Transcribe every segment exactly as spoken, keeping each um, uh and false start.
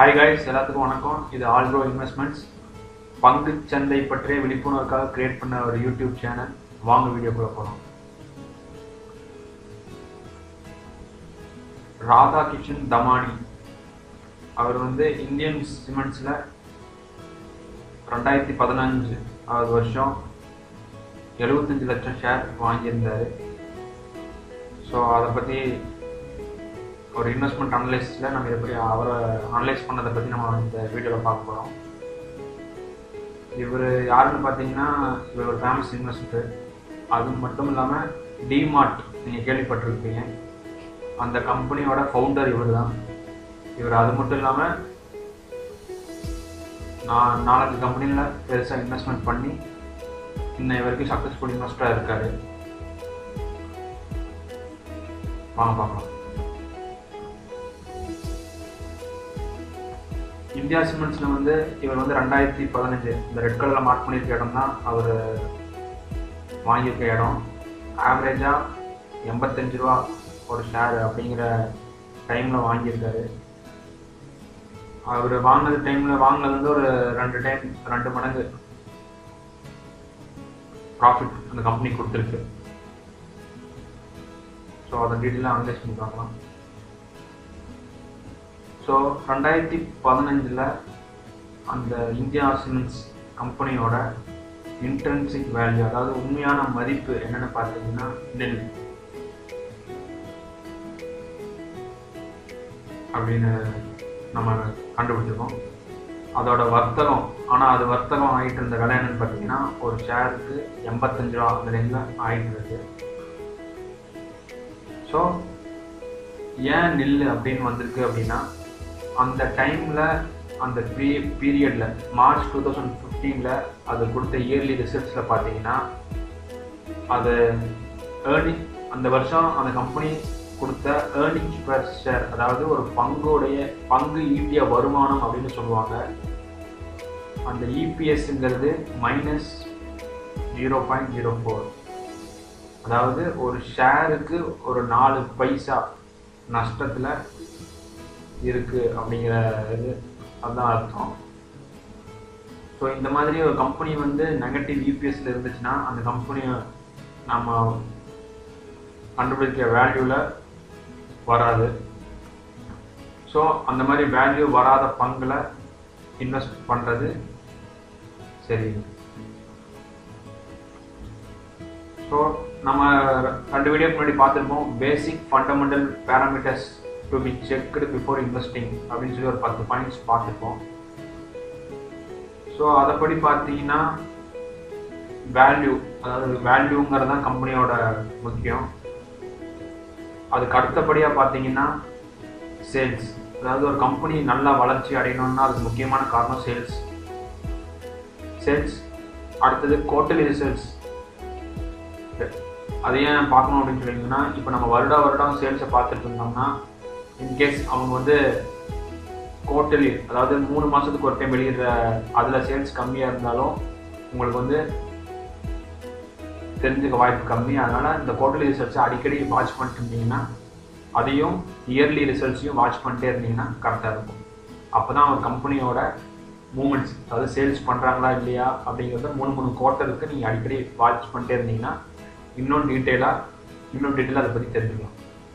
Hi guys, எல்லாத்துக்கும் வணக்கம். இது ஆல்ப்ரோ இன்வெஸ்ட்மெண்ட்ஸ். பங்கு சந்தை பற்றிய விழிப்புணர்வுக்காக கிரியேட் பண்ண ஒரு யூடியூப் சேனல். வாங்க வீடியோக்குள்ள போகலாம். ராதாகிருஷ்ணன் தமானி அவர் வந்து இந்தியன் சிமெண்ட்ஸில் ரெண்டாயிரத்தி பதினஞ்சு ஆவது வருஷம் எழுபத்தஞ்சு லட்சம் ஷேர் வாங்கியிருந்தார். ஸோ அதை பற்றி ஒரு இன்வெஸ்ட்மெண்ட் அனலைஸில் நம்ம எப்படி அவரை அனலைஸ் பண்ணதை பற்றி நம்ம இந்த வீடியோவில் பார்க்க போகிறோம். இவர் யாருன்னு பார்த்தீங்கன்னா, இவர் ஒரு ஃபேமஸ் இன்வெஸ்டர். அது மட்டும் இல்லாமல் டிமார்ட் நீங்கள் கேள்விப்பட்டிருப்பீங்க, அந்த கம்பெனியோட ஃபவுண்டர் இவர் தான். இவர் அது மட்டும் இல்லாமல் நான் நாலஞ்சு கம்பெனியில் பெருசாக இன்வெஸ்ட்மெண்ட் பண்ணி இன்னும் வரைக்கும் சக்ஸஸ்ஃபுல் இன்வெஸ்டராக இருக்கார். வாங்க பார்க்கலாம். இந்தியா சிமெண்ட்ஸில் வந்து இவர் வந்து ரெண்டாயிரத்தி பதினஞ்சு இந்த ரெட் கலரில் மார்க் பண்ணியிருக்க இடம் தான் அவர் வாங்கியிருக்க இடம். ஆவரேஜாக எண்பத்தஞ்சு ரூபா ஒரு ஷேர் அப்படிங்கிற டைமில் வாங்கியிருக்காரு. அவர் வாங்கினது டைமில் வாங்கினது வந்து ஒரு ரெண்டு டைம் ரெண்டு மடங்கு ப்ராஃபிட் அந்த கம்பெனி கொடுத்துருக்கு. ஸோ அதை டீட்டெயிலாக அனலைஸ் பண்ணி பார்க்கலாம். ஸோ ரெண்டாயிரத்தி பதினஞ்சில் அந்த இந்தியா சிமெண்ட்ஸ் கம்பெனியோட இன்ட்ரின்சிக் வேல்யூ, அதாவது உண்மையான மதிப்பு என்னென்னு பார்த்தீங்கன்னா நெல் அப்படின்னு நம்ம கண்டுபிடிச்சிருக்கோம். அதோட வர்த்தகம், ஆனால் அது வர்த்தகம் ஆகிட்டு இருந்த விலை என்னன்னு பார்த்தீங்கன்னா ஒரு ஷேருக்கு எண்பத்தஞ்சு ரூபா அந்த ரேஞ்சில் ஆகிட்டு இருக்கு. ஸோ ஏன் நெல் அப்படின்னு வந்திருக்கு அப்படின்னா, அந்த டைமில் அந்த பீ பீரியடில் மார்ச் டூ தௌசண்ட் ஃபிஃப்டீனில் அது கொடுத்த இயர்லி ரிசல்ட்ஸில் பார்த்தீங்கன்னா அது ஏர்னிங் அந்த வருஷம் அந்த கம்பெனி கொடுத்த ஏர்னிங்ஸ் பெர் ஷேர், அதாவது ஒரு பங்குடைய பங்கு ஈட்டிய வருமானம் அப்படின்னு சொல்லுவாங்க. அந்த இபிஎஸ்ங்கிறது minus zero point zero four, அதாவது ஒரு ஷேருக்கு ஒரு நாலு பைசா நஷ்டத்தில் இருக்குது அப்படிங்கிற இது அதுதான் அர்த்தம். ஸோ இந்த மாதிரி ஒரு கம்பெனி வந்து நெகட்டிவ் இபிஎஸ்ல இருந்துச்சுன்னா அந்த கம்பெனியை நம்ம கண்டுபிடிக்கிற வேல்யூவில் வராது. ஸோ அந்த மாதிரி வேல்யூ வராத பங்கில் இன்வெஸ்ட் பண்ணுறது சரி. ஸோ நம்ம ரெண்டு வீடியோக்கு முன்னாடி பார்த்துருப்போம், basic fundamental parameters to be checked before investing அப்படின்னு சொல்லி ஒரு பத்து பாயிண்ட்ஸ் பார்த்துருப்போம். ஸோ அதைப்படி பார்த்தீங்கன்னா வேல்யூ, அதாவது வேல்யூங்கிறது தான் கம்பெனியோட முக்கியம். அதுக்கு அடுத்தபடியாக பார்த்தீங்கன்னா சேல்ஸ், அதாவது ஒரு கம்பெனி நல்லா வளர்ச்சி அடையணும்னா அதுக்கு முக்கியமான காரணம் சேல்ஸ். சேல்ஸ் அடுத்தது குவார்ட்டர்லி ரிசல்ட்ஸ். அதை ஏன் பார்க்கணும் அப்படின்னு சொல்லிங்கன்னா, இப்போ நம்ம வருடா வருடம் சேல்ஸை பார்த்துட்டு இருந்தோம்னா இன்கேஸ் அவங்க வந்து குவார்ட்டர்லி, அதாவது மூணு மாதத்துக்கு ஒரு டைம் வெளியிடுற அதில் சேல்ஸ் கம்மியாக இருந்தாலும் உங்களுக்கு வந்து தெரிஞ்சுக்க வாய்ப்பு கம்மி. அதனால் இந்த குவார்ட்டர்லி ரிசல்ட்ஸை அடிக்கடி வாட்ச் பண்ணிட்டு இருந்தீங்கன்னா, அதையும் இயர்லி ரிசல்ட்ஸையும் வாட்ச் பண்ணிட்டே இருந்தீங்கன்னா கரெக்டாக இருக்கும். அப்போ தான் ஒரு கம்பெனியோட மூமெண்ட்ஸ், அதாவது சேல்ஸ் பண்ணுறாங்களா இல்லையா அப்படிங்கிறத மூணு மூணு குவார்ட்டருக்கு நீங்கள் அடிக்கடி வாட்ச் பண்ணிட்டே இருந்தீங்கன்னா இன்னும் டீட்டெயிலாக இன்னும் டீட்டெயிலாக அதை பற்றி தெரிஞ்சுக்கலாம்.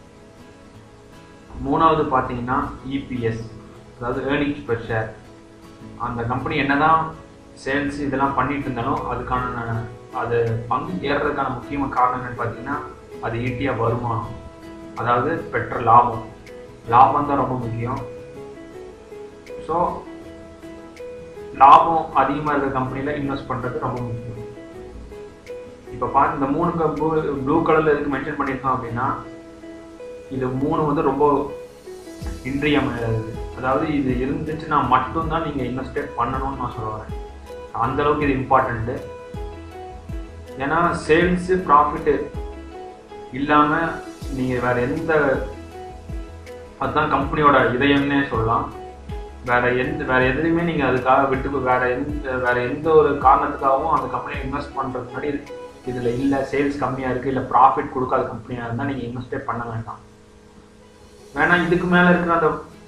மூணாவது பார்த்தீங்கன்னா இபிஎஸ், அதாவது ஏர்னிங்ஸ் பெர் ஷேர். அந்த கம்பெனி என்னதான் சேல்ஸ் இதெல்லாம் பண்ணிட்டு இருந்தாலும் அதுக்கான அது பங்கு ஏறுறதுக்கான முக்கியமான காரணம் என்னன்னு பார்த்தீங்கன்னா அது ஈட்டியா வருமானம், அதாவது பெற்ற லாபம். லாபம் தான் ரொம்ப முக்கியம். ஸோ லாபம் அதிகமாக இருக்கிற கம்பெனியில் இன்வெஸ்ட் பண்ணுறது ரொம்ப முக்கியம். இப்போ பார்த்து இந்த மூணு கம்பு ப்ளூ கலரில் எதுக்கு மென்ஷன் பண்ணியிருக்கோம் அப்படின்னா, இது மூணு வந்து ரொம்ப இன்றியமையாதது. அதாவது இது இருந்துச்சுன்னா மட்டும்தான் நீங்கள் இன்வெஸ்டேட் பண்ணணும்னு நான் சொல்ல வரேன். அந்தளவுக்கு இது இம்பார்ட்டண்ட்டு. ஏன்னா சேல்ஸு ப்ராஃபிட்டு இல்லாமல் நீங்கள் வேறு எந்த, அதுதான் கம்பெனியோட இதயம்னே சொல்லலாம், வேறு எந்த வேறு எதுலையுமே நீங்கள் அதுக்காக விட்டு வேறு எந்த வேறு எந்த ஒரு காரணத்துக்காகவும் அந்த கம்பெனியை இன்வெஸ்ட் பண்ணுறதுக்கு முன்னாடி இதில் இல்லை சேல்ஸ் கம்மியாக இருக்குது, இல்லை ப்ராஃபிட் கொடுக்காத கம்பெனியாக இருந்தால் நீங்கள் இன்வெஸ்டே பண்ண வேண்டாம். வேணா இதுக்கு மேலே இருக்கிற அந்த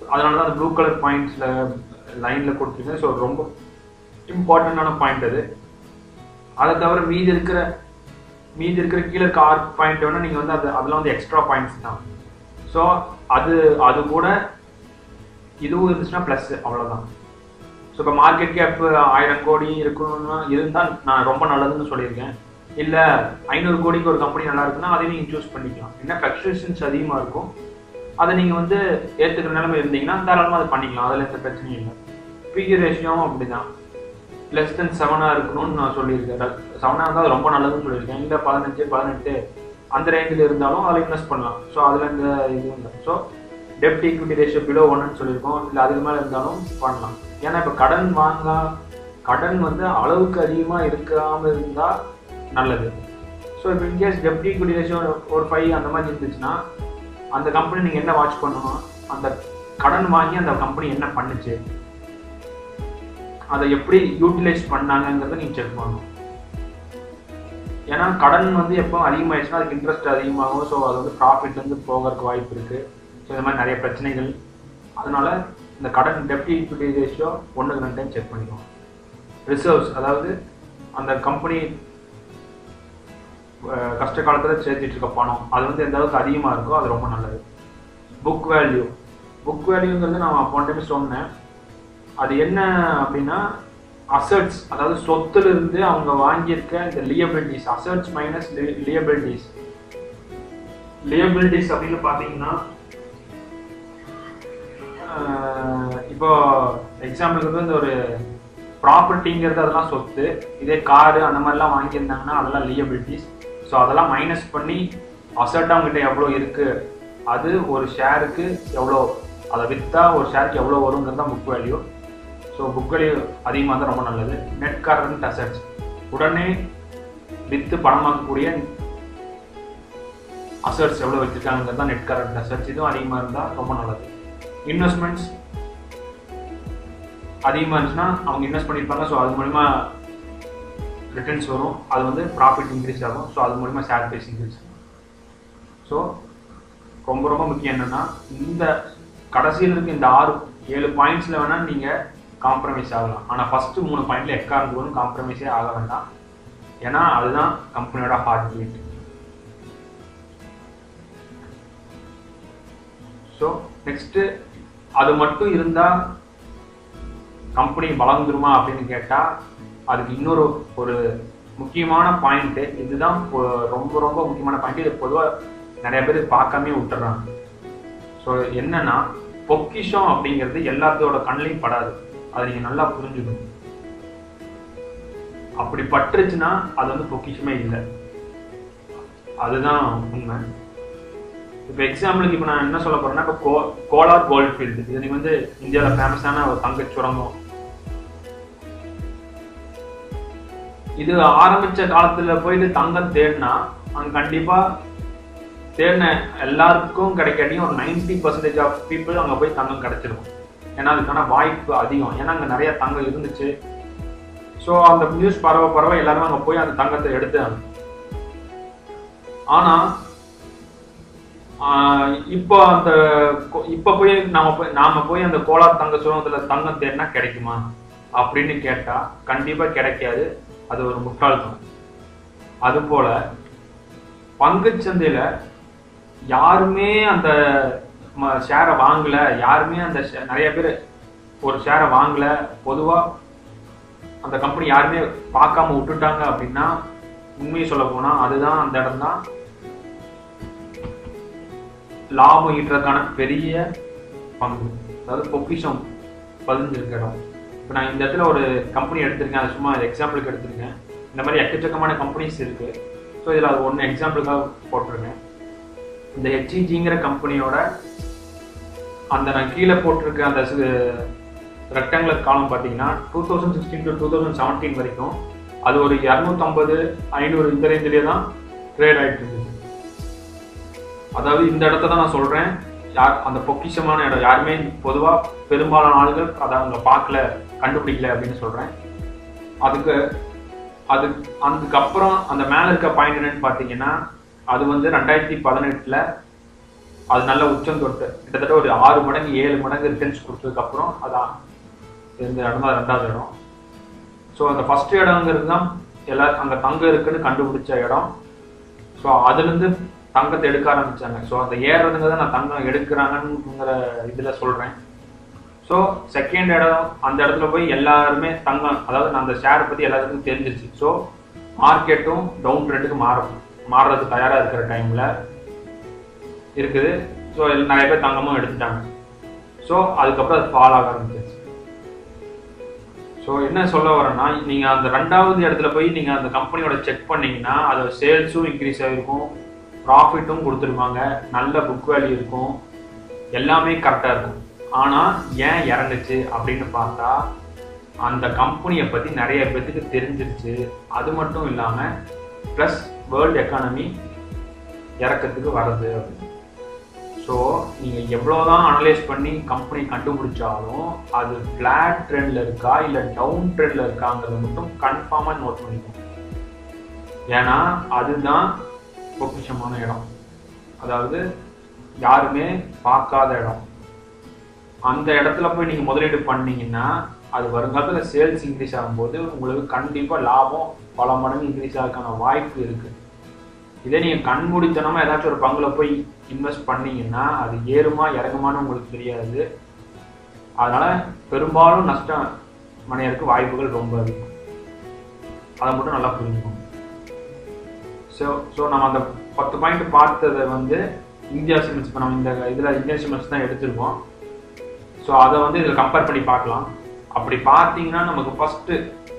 அதனால தான் அந்த ப்ளூ கலர் பாயிண்ட்ஸில் லைனில் கொடுத்துருக்கேன். ஸோ ரொம்ப இம்பார்ட்டண்ட்டான பாயிண்ட் அது. அதை தவிர மீதி இருக்கிற மீதி இருக்கிற கீழே இருக்க ஆர்க் பாயிண்ட் வேணால் நீங்கள் வந்து அது அதெல்லாம் வந்து எக்ஸ்ட்ரா பாயிண்ட்ஸ் தான். ஸோ அது அது கூட இதுவும் இருந்துச்சுன்னா ப்ளஸ், அவ்வளோதான். ஸோ இப்போ மார்க்கெட் கேப் ஆயிரம் கோடி இருக்கணும்னா இருந்தால் நான் ரொம்ப நல்லதுன்னு சொல்லியிருக்கேன். இல்லை ஐநூறு கோடிக்கு ஒரு கம்பெனி நல்லா இருக்குன்னா அதையும் நீங்கள் சூஸ் பண்ணிக்கலாம். ஏன்னா ஃப்ளக்சுவேஷன்ஸ் அதிகமாக இருக்கும், அதை நீங்கள் வந்து ஏற்றுக்கிற நிலைமை இருந்தீங்கன்னா தாராளமாக அதை பண்ணிக்கலாம், அதில் எந்த பிரச்சனையும் இல்லை. பிஇ ரேஷியோவும் அப்படி தான், லெஸ் தென் செவனாக இருக்கணும்னு நான் சொல்லியிருக்கேன். செவனாக இருந்தால் ரொம்ப நல்லதுன்னு சொல்லியிருக்கேன். இல்லை பதினஞ்சு பதினெட்டு அந்த ரேஞ்சில் இருந்தாலும் அதில் இன்வெஸ்ட் பண்ணலாம். ஸோ அதில் இந்த இது இல்லை. ஸோ டெப்ட் ஈக்விட்டி ரேஷியோ பிலோ ஒன்றுன்னு சொல்லியிருக்கோம், இல்லை அதுக்கு மேலே இருந்தாலும் பண்ணலாம். ஏன்னா இப்போ கடன் வாங்க கடன் வந்து அளவுக்கு அதிகமாக இருக்காமல் இருந்தால் நல்லது. ஸோ இப்போ இன்கேஸ் டெப்ட் ஈக்விட்டி ரேஷியோ ஒரு ஃபைவ் அந்த மாதிரி இருந்துச்சுன்னா அந்த கம்பெனி நீங்கள் என்ன வாட்ச் பண்ணணும், அந்த கடன் வாங்கி அந்த கம்பெனி என்ன பண்ணுச்சு, அதை எப்படி யூட்டிலைஸ் பண்ணாங்கிறத நீங்கள் செக் பண்ணணும். ஏன்னா கடன் வந்து எப்போ அதிகமாகிடுச்சுன்னா அதுக்கு இன்ட்ரெஸ்ட் அதிகமாகும். ஸோ அது வந்து ப்ராஃபிட் வந்து போகிறதுக்கு வாய்ப்பு இருக்குது. ஸோ இந்த மாதிரி நிறைய பிரச்சனைகள். அதனால் இந்த கடன் டெப்ட் ஈக்விட்டி ரேஷியோ ஒன்றுக்கு ரெண்டு டைம் செக் பண்ணிக்கணும். ரிசர்வ்ஸ், அதாவது அந்த கம்பெனி கஷ்ட காலத்தில் சேர்த்துட்டு இருக்க பணம் அது வந்து எந்த அளவுக்கு அதிகமாக இருக்கோ அது ரொம்ப நல்லது. புக் வேல்யூ புக் வேல்யூங்கிறது நான் போன டைம் சொன்னேன். அது என்ன அப்படின்னா அசட்ஸ், அதாவது சொத்துல இருந்து அவங்க வாங்கியிருக்க இந்த liabilities, assets minus liabilities. Liabilities அப்படின்னு பார்த்தீங்கன்னா இப்போ எக்ஸாம்பிளுக்கு வந்து இந்த ஒரு ப்ராப்பர்ட்டிங்கிறது அதெல்லாம் சொத்து, இதே காரு அந்த மாதிரிலாம் வாங்கியிருந்தாங்கன்னா அதெல்லாம் லியபிலிட்டிஸ். ஸோ அதெல்லாம் மைனஸ் பண்ணி அசட் அவங்ககிட்ட எவ்வளோ இருக்குது, அது ஒரு ஷேருக்கு எவ்வளோ, அதை விற்றா ஒரு ஷேருக்கு எவ்வளோ வருங்கிறது தான் book value. So book value அதிகமாக தான் ரொம்ப நல்லது. நெட் கரண்ட் அசட்ஸ், உடனே விற்று பணமாக்கக்கூடிய அசட்ஸ் எவ்வளோ வச்சுருக்காங்கிறது தான் நெட் கரண்ட் அசட்ஸ். இதுவும் அதிகமாக இருந்தால் ரொம்ப நல்லது. இன்வெஸ்ட்மெண்ட்ஸ் அதிகமாக இருந்துச்சுன்னா அவங்க இன்வெஸ்ட் பண்ணியிருப்பாங்க. ஸோ அது மூலிமா ரிட்டர்ன்ஸ் வரும், அது வந்து ப்ராஃபிட் இன்க்ரீஸ் ஆகும். ஸோ அது மூலிமா ஷேர் ப்ரைஸ் இன்க்ரீஸ் ஆகும். ஸோ ரொம்ப ரொம்ப முக்கியம் என்னென்னா இந்த கடைசியில் இருக்க இந்த ஆறு ஏழு பாயிண்ட்ஸில் வேணால் நீங்கள் காம்ப்ரமைஸ் ஆகலாம். ஆனால் ஃபஸ்ட்டு மூணு பாயிண்டில் எக்காரணத்துக்கும் காம்ப்ரமைஸே ஆக வேண்டாம். ஏன்னா அதுதான் கம்பெனியோட ஹார்ட் பீட். ஸோ நெக்ஸ்ட்டு அது மட்டும் இருந்தால் கம்பெனி வளர்ந்துருமா அப்படின்னு கேட்டால் அதுக்கு இன்னொரு ஒரு முக்கியமான பாயிண்ட்டு, இதுதான் ரொம்ப ரொம்ப முக்கியமான பாயிண்ட். இது பொதுவாக நிறைய பேர் பார்க்காமே விட்டுறாங்க. ஸோ என்னன்னா பொக்கிஷம் அப்படிங்கிறது எல்லாத்தோட கண்ணிலையும் படாது, அதை நீங்கள் நல்லா புரிஞ்சுக்கணும். அப்படி பட்டுருச்சுன்னா அது வந்து பொக்கிஷமே இல்லை, அதுதான் உண்மை. இப்போ எக்ஸாம்பிளுக்கு இப்போ நான் என்ன சொல்ல போறேன்னா, இப்போ கோ கோலார் கோல்ட் ஃபீல்டு, இது நீங்கள் வந்து இந்தியாவில் ஃபேமஸான ஒரு தங்க சுரங்கம். இது ஆரம்பிச்ச காலத்துல போயிட்டு தங்கம் தேடினா அங்க கண்டிப்பா தேடின எல்லாருக்கும் கிடைக்காட்டியும் ஒரு நைன்டி பர்சன்டேஜ் ஆஃப் பீப்புள் அங்கே போய் தங்கம் கிடைச்சிருக்கும். ஏன்னா அதுக்கான வாய்ப்பு அதிகம், ஏன்னா அங்கே நிறைய தங்கம் இருந்துச்சு. ஸோ அந்த நியூஸ் பரவ பரவ எல்லாருமே அங்கே போய் அந்த தங்கத்தை எடுத்தாங்க. ஆனால் இப்போ அந்த இப்போ போய் நாம போய் நாம போய் அந்த கோலார் தங்க சுரங்கத்தில் தங்கம் தேடினா கிடைக்குமா அப்படின்னு கேட்டால் கண்டிப்பாக கிடைக்காது. அது ஒரு முட்டாள்தனம். அதுபோல பங்குச்சந்தையில் யாருமே அந்த ஷேரை வாங்கல, யாருமே அந்த நிறைய பேர் ஒரு ஷேரை வாங்கல, பொதுவாக அந்த கம்பெனி யாருமே பார்க்காம விட்டுட்டாங்க அப்படின்னா உண்மையை சொல்ல போனா அதுதான் அந்த இடம் தான் லாபம் ஈட்டுறதுக்கான பெரிய பங்கு, அதாவது பொக்கிஷம் பதிஞ்சிருக்க இடம். இப்போ நான் இந்த இடத்துல ஒரு கம்பெனி எடுத்திருக்கேன், அது சும்மா எக்ஸாம்பிளுக்கு எடுத்திருக்கேன். இந்த மாதிரி எக்கச்சக்கமான கம்பெனிஸ் இருக்கு. ஸோ இதில் அது ஒன்று எக்ஸாம்பிளுக்காக போட்டிருக்கேன். இந்த ஹெச்இஜிங்கிற கம்பெனியோட அந்த நான் கீழே போட்டிருக்க அந்த ரெக்டாங்குலர் காலம் பார்த்தீங்கன்னா two thousand sixteen to two thousand seventeen வரைக்கும் அது ஒரு இரநூத்தம்பது ஐநூறு இந்த ரேஞ்சிலே தான் ட்ரேட் ஆகிட்டு இருந்துச்சு. அதாவது இந்த இடத்த தான் நான் சொல்கிறேன், யார் அந்த பொக்கிஷமான இடம் யாருமே பொதுவாக பெரும்பாலான ஆளுகள் அதை அவங்க பார்க்கல, கண்டுபிடிக்கல அப்படின்னு சொல்கிறேன். அதுக்கு அது அதுக்கப்புறம் அந்த மேலே இருக்க பாயிண்ட் என்னன்னு பார்த்தீங்கன்னா அது வந்து ரெண்டாயிரத்தி பதினெட்டில் அது நல்ல உச்சம் தொட்டு கிட்டத்தட்ட ஒரு ஆறு மடங்கு ஏழு மடங்கு ரிட்டர்ன்ஸ் கொடுத்ததுக்கப்புறம் அதான் இந்த இடம் தான் ரெண்டாவது இடம். ஸோ அந்த ஃபர்ஸ்ட் இடங்கிறது தான் எல்லாரும் அங்கே தங்கம் இருக்குன்னு கண்டுபிடிச்ச இடம். ஸோ அதுலேருந்து தங்கத்தை எடுக்க ஆரம்பிச்சாங்க. ஸோ அந்த ஏறுறதுங்கிறத நான் தங்கம் எடுக்கிறாங்கங்கிற இதில் சொல்கிறேன். ஸோ செகண்ட் இடம் அந்த இடத்துல போய் எல்லாருமே தங்கம், அதாவது நான் அந்த ஷேரை பற்றி எல்லாத்துக்கும் தெரிஞ்சிருச்சு. ஸோ மார்க்கெட்டும் டவுன் ட்ரெண்டுக்கு மாறும் மாறுறதுக்கு தயாராக இருக்கிற டைமில் இருக்குது. ஸோ நிறைய பேர் தங்கமும் எடுத்துட்டாங்க. ஸோ அதுக்கப்புறம் அது ஃபால் ஆக ஆரம்பிச்சிருச்சு. ஸோ என்ன சொல்ல வரேன்னா, நீங்கள் அந்த ரெண்டாவது இடத்துல போய் நீங்கள் அந்த கம்பெனியோட செக் பண்ணீங்கன்னா அதோட சேல்ஸும் இன்க்ரீஸ் ஆகிருக்கும், ப்ராஃபிட்டும் கொடுத்துருப்பாங்க, நல்ல புக் வேல்யூ இருக்கும், எல்லாமே கரெக்டாக இருக்கும். ஆனால் ஏன் இறங்குச்சு அப்படின்னு பார்த்தா அந்த கம்பெனியை பற்றி நிறைய பேருக்கு தெரிஞ்சிருச்சு. அது மட்டும் இல்லாமல் ப்ளஸ் வேர்ல்டு எக்கானமி இறக்கத்துக்கு வர்றது அப்படின்னு. ஸோ நீங்கள் எவ்வளோதான் அனலைஸ் பண்ணி கம்பெனி கண்டுபிடிச்சாலும் அது ஃப்ளாட் ட்ரெண்டில் இருக்கா இல்லை டவுன் ட்ரெண்டில் இருக்காங்கிறத மட்டும் கன்ஃபார்மாக நோட் பண்ணிக்கணும். ஏன்னா அதுதான் பொக்கிஷமான இடம், அதாவது யாருமே பார்க்காத இடம். அந்த இடத்துல போய் நீங்கள் முதலீடு பண்ணீங்கன்னா அது வருங்காலத்தில் சேல்ஸ் இன்க்ரீஸ் ஆகும்போது உங்களுக்கு கண்டிப்பாக லாபம் பல மடங்கு இன்க்ரீஸ் ஆகிறதுக்கான வாய்ப்பு இருக்குது. இதே நீங்கள் கண்மூடித்தனமாக ஏதாச்சும் ஒரு பங்குல போய் இன்வெஸ்ட் பண்ணீங்கன்னா அது ஏறுமா இறங்குமான்னு உங்களுக்கு தெரியாது. அதனால் பெரும்பாலும் நஷ்டம் மனையருக்கு வாய்ப்புகள் ரொம்ப அதிகம். அதை மட்டும் நல்லா புரிஞ்சுக்கணும். ஸோ ஸோ நம்ம அந்த பத்து பாயிண்ட் பார்த்ததை வந்து இந்தியா சிமெண்ட்ஸ், இப்போ நம்ம இந்த இதில் இந்தியா சிமெண்ட்ஸ் தான் எடுத்திருக்கோம். ஸோ அதை வந்து இதில் கம்பேர் பண்ணி பார்க்கலாம். அப்படி பார்த்தீங்கன்னா நமக்கு ஃபஸ்ட்டு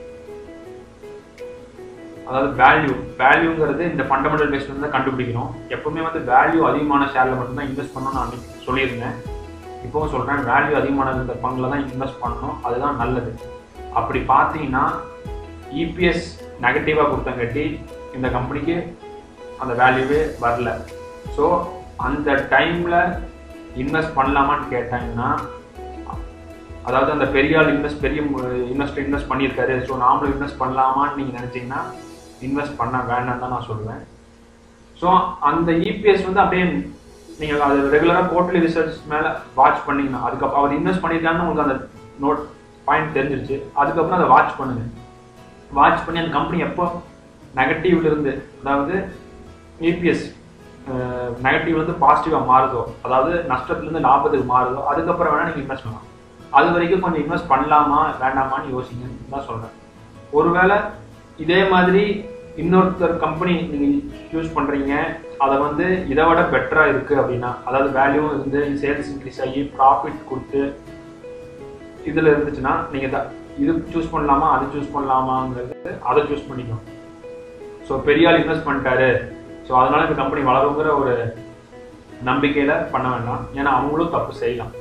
அதாவது வேல்யூ வேல்யூங்கிறது இந்த ஃபண்டமெண்டல் பேஸ்ல தான் கண்டுபிடிக்கணும். எப்பவுமே வந்து வேல்யூ அதிகமான ஷேரில் மட்டும்தான் இன்வெஸ்ட் பண்ணணும்னு நான் அன்னைக்கு சொல்லியிருந்தேன். இப்போவும் சொல்கிறேன், வேல்யூ அதிகமான இந்த பங்கில் தான் இன்வெஸ்ட் பண்ணணும், அதுதான் நல்லது. அப்படி பார்த்தீங்கன்னா இபிஎஸ் நெகட்டிவாக கொடுத்தங்காட்டி இந்த கம்பெனிக்கு அந்த வேல்யூவே வரல. ஸோ அந்த டைமில் இன்வெஸ்ட் பண்ணலாமான்னு கேட்டாங்கன்னா, அதாவது அந்த பெரிய ஆள் இன்வெஸ்ட் பெரிய இன்வெஸ்டர் இன்வெஸ்ட் பண்ணியிருக்காரு, ஸோ நாமளும் இன்வெஸ்ட் பண்ணலாமான்னு நீங்கள் நினச்சிங்கன்னா இன்வெஸ்ட் பண்ண வேண்டாம் தான் நான் சொல்லுவேன். ஸோ அந்த இபிஎஸ் வந்து அப்படியே நீங்கள் அது ரெகுலராக குவார்டர்லி ரிசல்ட்ஸ் மேலே வாட்ச் பண்ணிங்கன்னா, அதுக்கப்புறம் அவர் இன்வெஸ்ட் பண்ணியிருக்காங்கன்னு உங்களுக்கு அந்த நோட் பாயிண்ட் தெரிஞ்சிருச்சு. அதுக்கப்புறம் அதை வாட்ச் பண்ணுங்க. வாட்ச் பண்ணி அந்த கம்பெனி எப்போ நெகட்டிவ்ல இருந்து, அதாவது இபிஎஸ் நெகட்டிவ்ல இருந்து பாசிட்டிவாக மாறுதோ, அதாவது நஷ்டத்துலேருந்து லாபத்துக்கு மாறுதோ, அதுக்கப்புறம் வேணால் நீங்கள் இன்வெஸ்ட் பண்ணலாம். அது வரைக்கும் கொஞ்சம் இன்வெஸ்ட் பண்ணலாமா வேண்டாமான்னு யோசிங்கன்னு தான் சொல்கிறேன். ஒருவேளை இதே மாதிரி இன்னொருத்தர் கம்பெனி நீங்கள் சூஸ் பண்ணுறீங்க, அதை வந்து இதை விட பெட்டராக இருக்குது அப்படின்னா, அதாவது வேல்யூவும் இருந்து சேல்ஸ் இன்க்ரீஸ் ஆகி ப்ராஃபிட் கொடுத்து இதில் இருந்துச்சுன்னா நீங்கள் தான் இது சூஸ் பண்ணலாமா அது சூஸ் பண்ணலாமாங்கிறது அதை சூஸ் பண்ணிக்கணும். ஸோ பெரிய ஆள் இன்வெஸ்ட் பண்ணிட்டாரு, ஸோ அதனால இந்த கம்பெனி வளருங்கிற ஒரு நம்பிக்கையில் பண்ண வேண்டாம். ஏன்னா அவங்களும் தப்பு செய்யலாம்.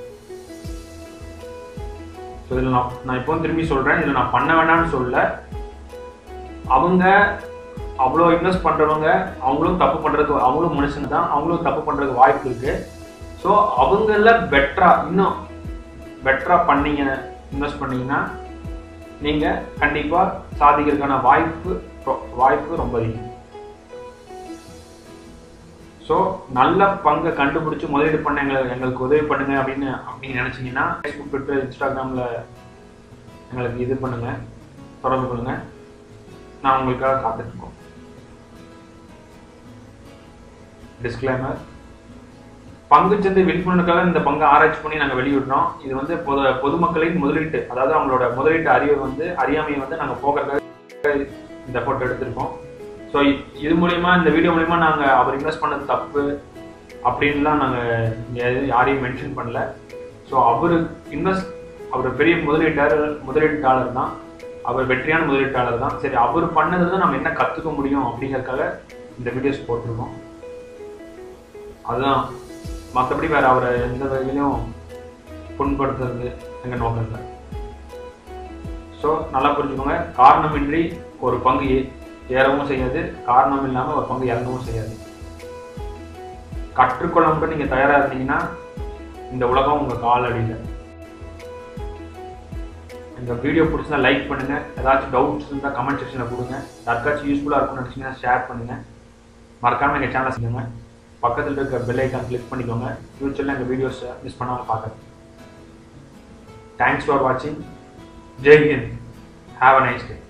ஸோ இதில் நான் நான் இப்போ திரும்பி சொல்கிறேன், இதில் நான் பண்ண வேண்டாம்னு சொல்ல, அவங்க அவ்வளோ இன்வெஸ்ட் பண்ணுறவங்க அவங்களும் தப்பு பண்ணுறதுக்கு, அவங்களும் மனுஷங்க தான், அவங்களும் தப்பு பண்ணுறதுக்கு வாய்ப்பு இருக்குது. ஸோ அவங்கள பெட்டராக இன்னும் பெட்டராக பண்ணீங்க இன்வெஸ்ட் பண்ணிங்கன்னா நீங்கள் கண்டிப்பாக சாதிக்கிறதுக்கான வாய்ப்பு வாய்ப்பு ரொம்ப அதிகம். ஸோ நல்ல பங்கை கண்டுபிடிச்சி முதலீடு பண்ண எங்களுக்கு எங்களுக்கு உதவி பண்ணுங்க அப்படின்னு அப்படின்னு நினச்சிங்கன்னா ஃபேஸ்புக், ட்விட்டர், இன்ஸ்டாகிராமில் எங்களுக்கு இது பண்ணுங்கள், தொடர்பு பண்ணுங்கள். நான் உங்களுக்காக காத்துட்ருக்கோம். டிஸ்க்ளைமர், பங்குச்சந்தை விழிப்புணர்வுக்காக இந்த பங்கை ஆராய்ச்சி பண்ணி நாங்கள் வெளியிடுறோம். இது வந்து பொது பொதுமக்களின் முதலீட்டு, அதாவது அவங்களோட முதலீட்டு அறிவை வந்து அறியாமையை வந்து நாங்கள் போக்குறதுக்காக இந்த போட்டோ எடுத்திருக்கோம். ஸோ இது மூலயமா, இந்த வீடியோ மூலயமா நாங்கள் அவர் இன்வெஸ்ட் பண்ணது தப்பு அப்படின்லாம் நாங்கள் இங்கே யாரையும் மென்ஷன் பண்ணல. ஸோ அவர் இன்வெஸ்ட் அவர் பெரிய முதலீட்டாளர் முதலீட்டாளர் தான், அவர் வெற்றியான முதலீட்டாளர் தான். சரி, அவர் பண்ணது தான் நம்ம என்ன கற்றுக்க முடியும் அப்படிங்கிறதுக்காக இந்த வீடியோஸ் போட்டிருக்கோம். அதுதான், மற்றபடி வேறு அவரை எந்த வகையிலையும் புண்படுத்துறது எங்கள் நோக்கம் இல்லை. ஸோ நல்லா புரிஞ்சுக்கோங்க, காரணமின்றி ஒரு பங்கு ஏறவும் செய்யாது, காரணம் இல்லாமல் ஒரு பங்கு இறங்கவும் செய்யாது. கற்றுக்கொள்ள மட்டும் நீங்கள் தயாராக இருந்தீங்கன்னா இந்த உலகம் உங்கள் கால் அடியில். இந்த வீடியோ பிடிச்சா லைக் பண்ணுங்கள், ஏதாச்சும் டவுட்ஸ் இருந்தால் கமெண்ட் செக்ஷனில் கொடுங்க, யாருக்காச்சும் யூஸ்ஃபுல்லாக இருக்கும்னு நினச்சிங்கன்னா ஷேர் பண்ணுங்கள். மறக்காமல் எங்கள் சேனலை செய்யுங்க. பக்கத்தில் இருக்க பெல் ஐக்கான் கிளிக் பண்ணிக்கோங்க. ஃபியூச்சரில் எங்கள் வீடியோஸை மிஸ் பண்ணாமல் பார்க்குறேன். தேங்க்ஸ் ஃபார் வாட்சிங். Jai Hind. Have a nice day.